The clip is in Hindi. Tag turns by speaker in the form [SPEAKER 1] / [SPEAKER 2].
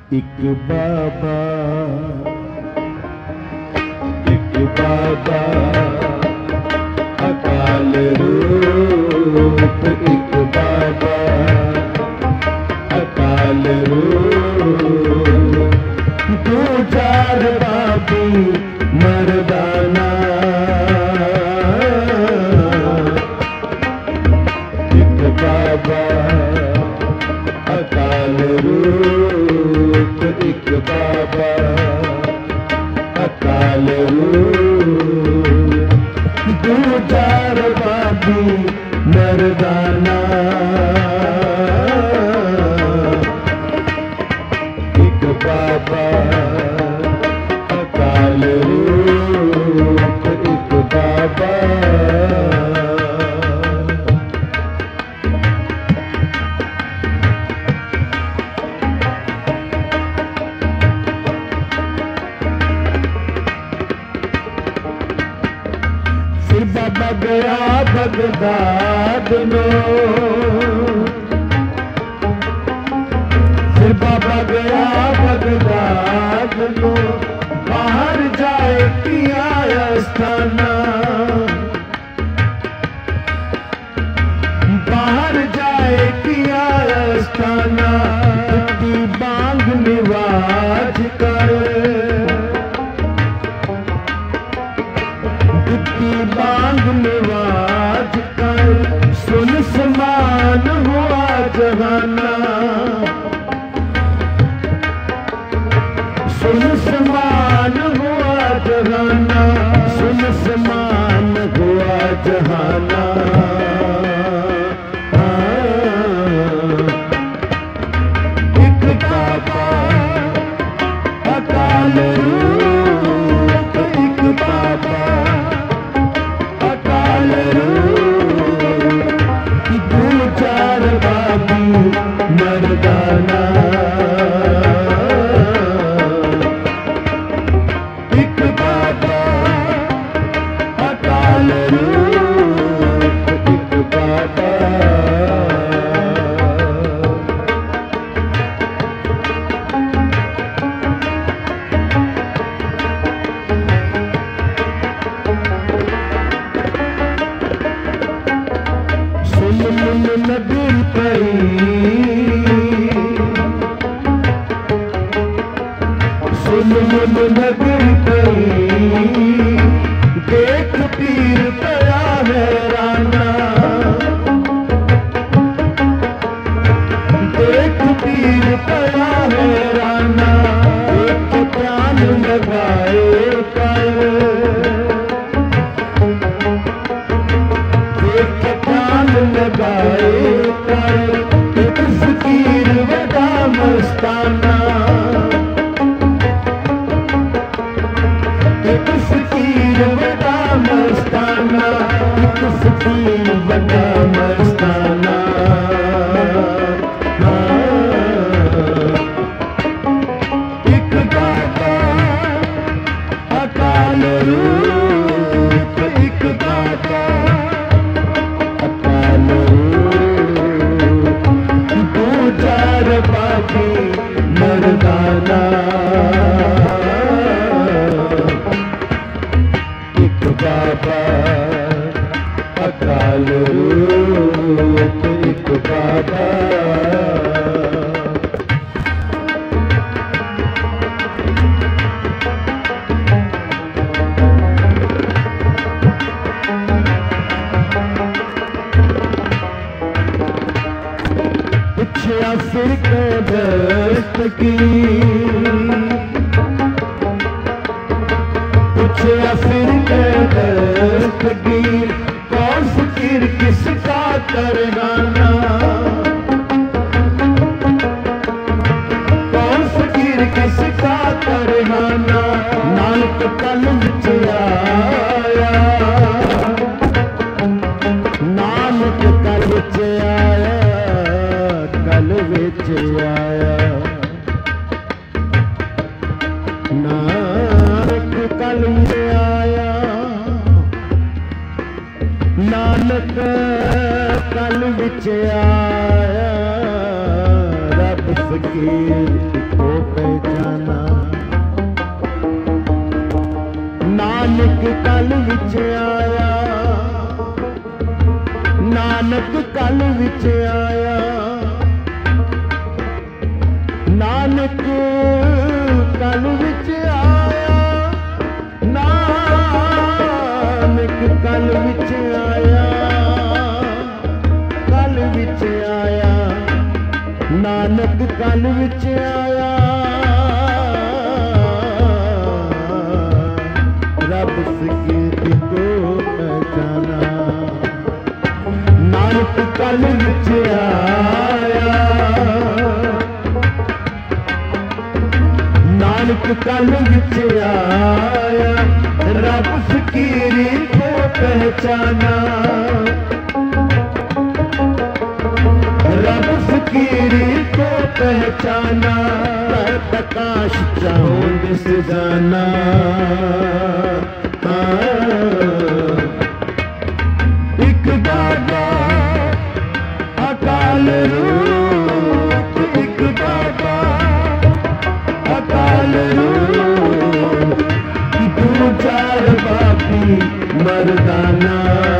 [SPEAKER 1] एक बाबा अकाल रूप, एक बाबा अकाल रूप, दो चार बाबू मर्दाना, एक बाबा अकाल रूप, एक बाबा अकाल रूप, दो चार बाबू मर्दाना, एक बाबा अकाल रूप, एक बाबा। फिर बाबा गया बगदाद में, फिर बाबा गया बगदाद में, बाहर जाए किया अस्थाना, बाहर जाए किया अस्थाना, की बांग निवाज कर, बांग निवाज कर, सुन समान हुआ जहाना, सुन समान हुआ जहाना, सुन समान हुआ जहाना, एक बाबा अकाल रूप, एक बाबा अकाल रूप, दो चार बाबू मर्दाना, एक बाबा अकाल रूप, एक बाबा। नगर पई, सुन नगर पई, देख पीर पया हैराना, देख पीर पया हैराना, एक ध्यान लगाए कर, लगाए कर, एक फकीर वदा मस्ताना, एक फकीर वदा मस्ताना, एक फकीर वदा मस्ताना, एक बाबा अकाल रूप, एक बाबा बाबू मर्दाना, एक बाबा अकाल रूप, एक बाबा। पूछया फिर दस्त की, पूछया फिर दस्त की, कौन फकीर किसका करगाना, कौन फकीर किसका करगाना, नानक कल विच आया, नानक कल विच आया, कल विच आया, नानक कल विच आया, नानक कल विच आया, रब फकीर को पहचाना। नानक कल विच आया, नानक कल विच आया, नानक कल विच आया, नानक कल विच आया, कल विच आया, नानक कल विच आया। रब सकीर्ति को पहचाना। नानक कल विच आया, नानक कल विच आया, रब फकीरी को पहचाना। रब फकीरी को पहचाना, प्रकाश चांद से जाना। एक बाबा अकाल रूप, एक बाबा अकाल रूप, दो चार बापी मर्दाना।